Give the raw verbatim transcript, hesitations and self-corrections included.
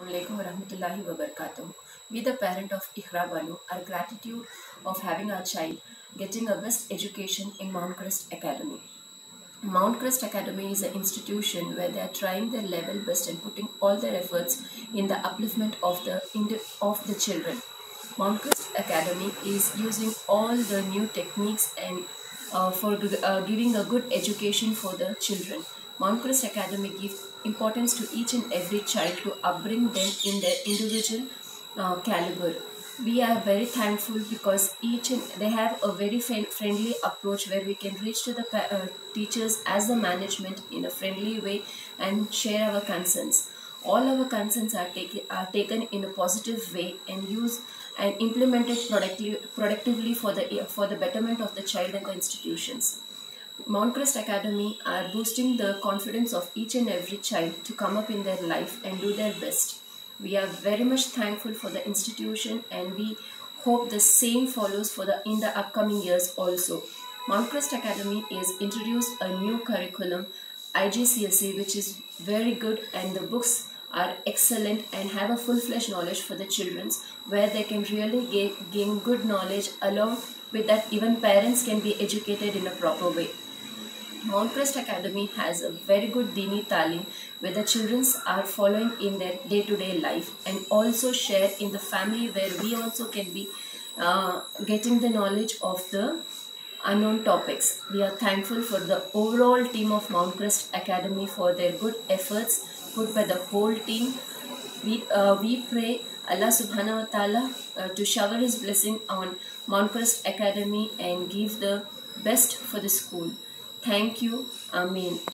Assalamualaikum warahmatullahi wabarakatuh. We, the parent of Iqra Banu, are gratitude of having our child getting a best education in Mount Crest Academy. Mount Crest Academy is an institution where they are trying their level best and putting all their efforts in the upliftment of the of the children. Mount Crest Academy is using all the new techniques and uh, for uh, giving a good education for the children. Mount Crest Academy gives importance to each and every child to upbring them in their individual uh, caliber. We are very thankful because each and they have a very friendly approach where we can reach to the uh, teachers as the management in a friendly way and share our concerns. All our concerns are, take, are taken in a positive way and used and implemented productively, productively for the for the betterment of the child and the institutions. Mount Crest Academy are boosting the confidence of each and every child to come up in their life and do their best. We are very much thankful for the institution and we hope the same follows for the in the upcoming years also. Mount Crest Academy is introduced a new curriculum I G C S E which is very good, and the books are excellent and have a full-fledged knowledge for the children where they can really gain, gain good knowledge. Along with that, even parents can be educated in a proper way. Mount Crest Academy has a very good Dini Talim where the children are following in their day-to-day life and also share in the family where we also can be uh, getting the knowledge of the unknown topics. We are thankful for the overall team of Mount Crest Academy for their good efforts put by the whole team. We, uh, we pray Allah subhanahu wa ta'ala uh, to shower his blessing on Mount Crest Academy and give the best for the school. Thank you. Ameen.